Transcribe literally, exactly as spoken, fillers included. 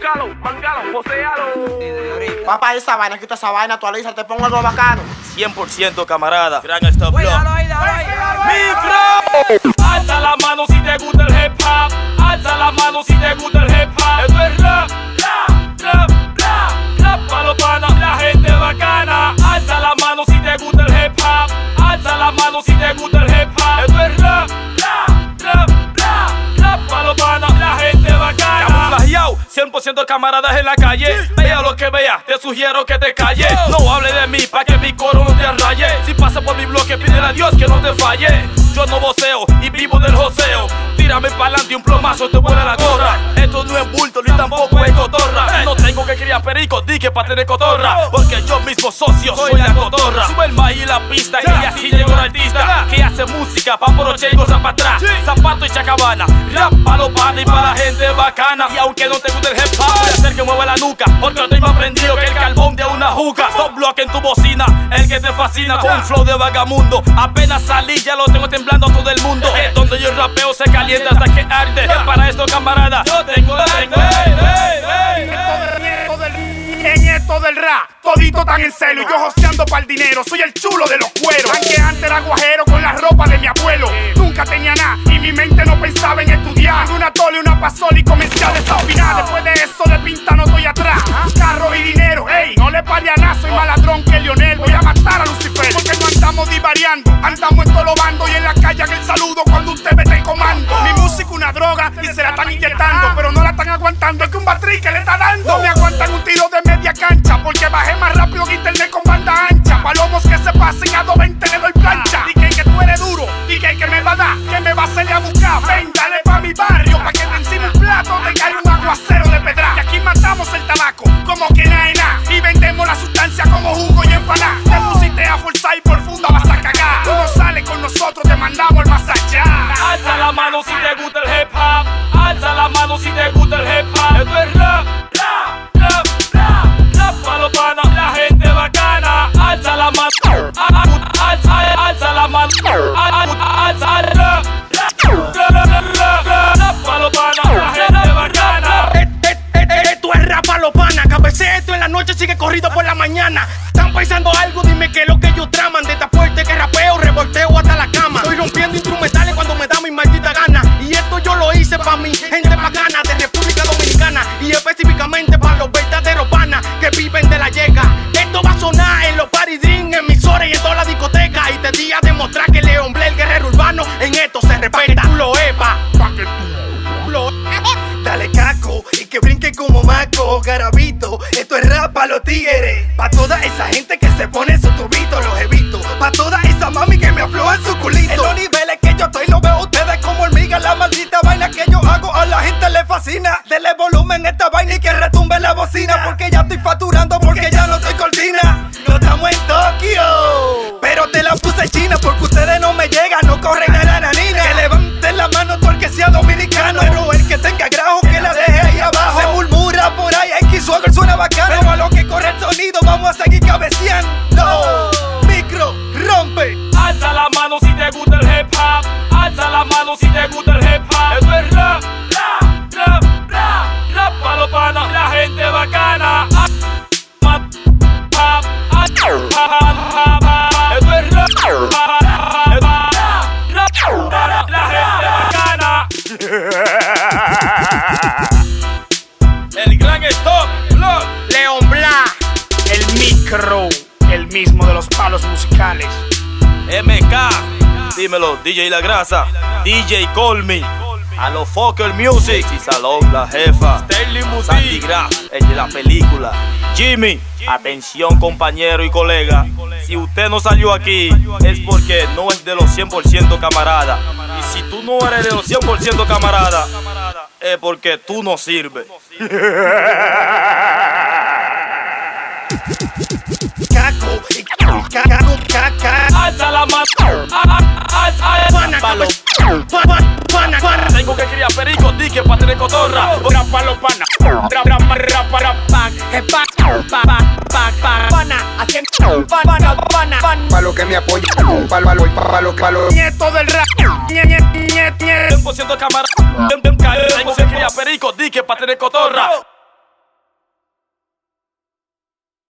Búscalo, mangalo, posealo. Papá, esa vaina, quita esa vaina, actualiza, te pongo algo bacano. cien por ciento camarada. Gran Stop Block. ¡Micro! Alza la mano si te gusta el hip hop. Alza la mano si te gusta el hip hop. Esto es rap, rap, rap, rap, rap pa' los panas, la gente bacana. Alza la mano si te gusta el hip hop. Alza la mano si te gusta el hip hop. Esto es rap, rap, rap, rap, rap pa' los panas, la gente bacana. Camuflajeado, cien por ciento camaradas en la calle. Vea lo que veas, te sugiero que te calles. No hable de mí pa' que mi coro no te arraye. Si pasa por mi bloque, pídele a Dios que no te falle. Yo no voceo y vivo del joseo. Tírame pa'lante y un plomazo te vuela la gorra. Esto no es bulto ni tampoco es cotorra. No tengo que criar perico, di que pa' tener cotorra. Porque yo mismo socio soy la cotorra. Sube el maíz y la pista y así llegó el artista que hace música pa' poroche y goza pa' atrás. Zapato y chacabana, rap pa' los panas y pa' la gente bacana. Y aunque no te guste el hip hop, voy a hacer que mueva la nuca, porque no estoy más prendido que el carbón de una juca. Stop Block en tu bocina, el que te fascina con un flow de vagamundo. Apenas salí ya lo tengo temblando a todo el mundo. Es donde yo rapeo se calienta hasta que arde. Es para esto camarada, yo tengo, tengo, hey, hey, hey, hey. En esto del rap, todito tan en celo. Y yo joseando pa'l dinero, soy el chulo de los cueros. Aunque antes era guajero con la ropa de mi abuelo. Nunca tenía nada y mi mente no pensaba en estudiar. Una tole, una pasola y comencé a desafinar. Después de eso de pinta no estoy atrás. Carro y dinero, ey, no le pare a nada. Soy más ladrón que Lionel, voy a matar a Lucifer. Porque no andamos divariando, andamos en todos los bandos. Y en la calle hagan el saludo cuando usted mete el comando. Mi música una droga y se la están inyectando, pero no la están aguantando, es que un batrí que le está dando. No me aguantan un tiro de media cancha, porque bajé más rápido que internet con banda ancha. Palomos que se pasen a dos veinte le doy plancha. Dije que tú eres duro, dije que me va a dar, que me va a hacer a buscar. Ven, dale pa' mi barrio, pa' que te encima un plato te caiga un aguacero de pedra. Y aquí matamos el tabaco, como que nada es nada. Y vendemos la sustancia como jugo y empanada. Te pusiste a forzar y por funda vas a cagar. Tú no sales con nosotros, te mandamos al más allá. Alza la mano si te gusta el hip hop. Alza la mano si te gusta el hip hop. Esto es rap, rap, rap, rap, rap pa' los panas, la gente bacana. Alza la mano, alza, alza la mano, alza, rap, rap, rap, rap pa' los panas, la gente bacana. Esto es rap pa' los panas, cabecea esto en la noche, sigue corrido por la mañana. Están pensando algo, dime qué es lo que ellos traman. De esta fuerte que rapeo, revolteo hasta la cama. Estoy rompiendo instrumentales cuando me da mi maldita gana. Y esto yo lo hice pa' mi gente bacana de República Dominicana. Y específicamente pa' los verdaderos panas que viven de la yeca. Esto va a sonar en los party dream, emisores y en toda la discoteca. Y te di a demostrar que León Blair, el guerrero urbano, en esto se respeta. Tú lo epa, pa' que tú lo dale caco y que brinque como maco, garabito. Esto es rap pa' los tigres, pa' toda esa gente que se pone su tubito, los he visto. Pa' toda esa mami que me aflojan su culito. En los niveles que yo estoy lo veo ustedes como hormigas. La maldita vaina que yo hago a la gente le fascina. Dele volumen a esta vaina y que retumbe la bocina. Porque ya estoy facturando, porque ya no soy cortina. No estamos en Tokio, pero te la puse en China. Porque ustedes no me llegan, no corren a la nanina. Que levanten la mano todo el que sea dominicano. Pero el que tenga grajo que la deje ahí abajo. Se murmura por ahí, X Swagger suena bacano. Pero a lo que corre el sonido vamos a seguir cabeceando. Micro, rompe. Alza la mano si te gusta el hip hop. Alza la mano si te gusta el hip hop. Esto es rap, rap, rap, rap, rap pa' los panas, la gente bacana. Esto es rap, rap, la gente bacana. El Gran Stop Block. León Black, el micro, el mismo de los palos musicales. M K, dímelo, D J La Grasa, D J Call Me, a los Fokker Music, y Salón La Jefa, Sandy Graf, el de la película, Jimmy. Atención compañero y colega, si usted no salió aquí es porque no es de los cien por ciento camarada. Y si tú no eres de los cien por ciento camarada, es porque tú no sirves. Caco, caco, caca. Alza la mano, Pana, pana, pana. tengo que criar perico, di que pa' tener cotorra. Rap pa' los panas, rap, rap, rap, rap, pac, pac, pac, pac, pac, pana, haciendo pana, pana, pana. Pa' lo que me apoya, pa' lo, pa' lo, pa' lo. Nieto del rap, nie, nie, nie, nie. cien por ciento camarada, tengo que criar perico, di que pa' tener cotorra.